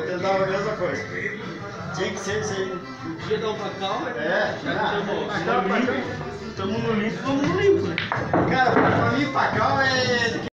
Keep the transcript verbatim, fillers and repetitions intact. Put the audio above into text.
tentava a mesma coisa. Tinha que ser isso aí. Podia dar um pra calma, É, já já. estamos no limpo, vamos no limpo, né? Cara, pra mim, Pacal é